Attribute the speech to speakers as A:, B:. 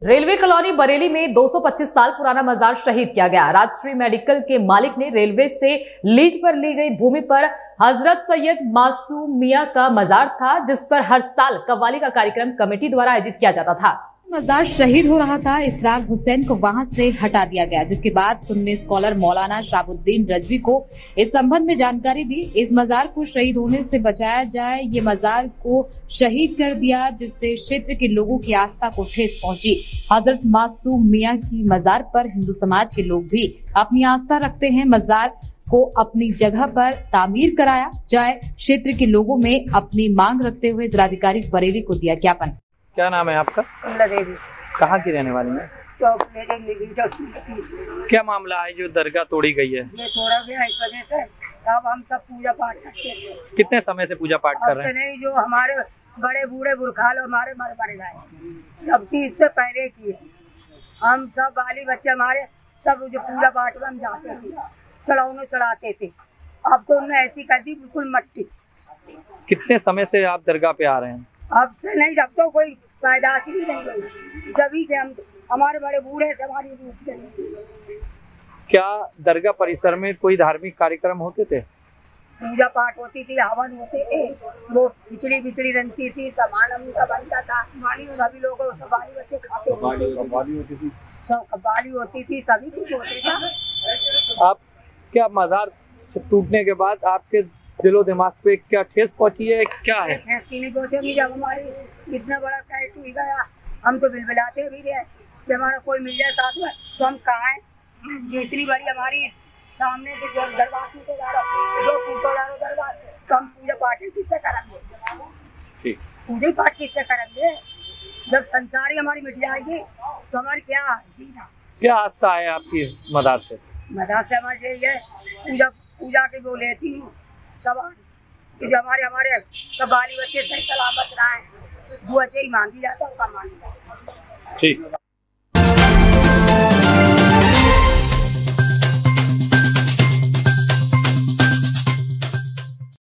A: Railway colony Bareilly में 225 साल पुराना मजार शहीद किया गया। राजश्री मेडिकल के मालिक ने रेलवे से लीज पर ली गई भूमि पर हजरत सैयद मासूम मियां का मजार था, जिस पर हर साल कव्वाली का कार्यक्रम कमेटी द्वारा आयोजित किया जाता था। मजार शहीद हो रहा था, इसरार हुसैन को वहां से हटा दिया गया, जिसके बाद सुन्नी स्कॉलर मौलाना शाहबुद्दीन रजवी को इस संबंध में जानकारी दी। इस मजार को शहीद होने से बचाया जाए, ये मजार को शहीद कर दिया, जिससे क्षेत्र के लोगों की आस्था को ठेस पहुंची। हजरत मासूम मियां की मजार पर हिंदू समाज के लोग भी अपनी आस्था रखते हैं। मजार को अपनी जगह पर तामीर कराया जाए, क्षेत्र के लोगों में अपनी मांग रखते हुए जिलाधिकारी बरेली को दिया ज्ञापन।
B: क्या नाम है आपका?
C: देवी।
B: कहाँ की रहने वाली है? क्या मामला है जो दरगाह तोड़ी गई है?
C: ये तोड़ा गया इस वजह से अब हम सब पूजा पाठ करते थे।
B: कितने समय से पूजा पाठ कर रहे हैं?
C: नहीं, जो हमारे बड़े बूढ़े बुरखाल हमारे मर गए, जबकि इससे पहले की है। हम सब बाली बच्चे हमारे सब जो पूजा पाठ में हम जाते थे, चढ़ाने चढ़ाते थे। अब तो उन्होंने ऐसी कर दी बिल्कुल मट्टी।
B: कितने समय से आप दरगाह पे आ रहे हैं?
C: अब से नहीं, जब तो कोई पैदाश ही नहीं गई, जब से हम हमारे बड़े बूढ़े से हमारी रूप चली।
B: क्या दरगाह परिसर में कोई धार्मिक कार्यक्रम होते थे?
C: पूजा पाठ होती थी, हवन होते थे, वो बिचड़ी रंगती थी, सामान उनका बनता था, सभी लोग बाली बच्चे खाते थे, सब कव्वाली होती थी, सभी कुछ होते था।
B: आप क्या मजार से टूटने के बाद आपके दिलो दिमाग पे क्या ठेस पहुंची है? क्या है?
C: ठेस की नहीं पहुंचेगी। जब हमारी इतना बड़ा कैश हुई गया, हम तो बिलबिलाते भी रहे कि हमारा कोई मिल जाए साथ में, तो हम कहाँ हैं? इतनी बड़ी हमारी सामने से जो दरबार टूटे जा रहा, जो टूटे जा रहा दरबार, तो हम पूजा पाठ किससे करेंगे? पूजा पाठ किससे करेंगे? जब संसारी हमारी मिट जाएगी तो हमारी क्या
B: आस्था है आपकी इस मदार से?
C: मदार से हमारी यही है, पूजा की वो लेती हूँ सब, जो हमारे सब बाली बच्चे सही सलामत रहे, दुआ ही मांगी जाता है।
B: ठीक।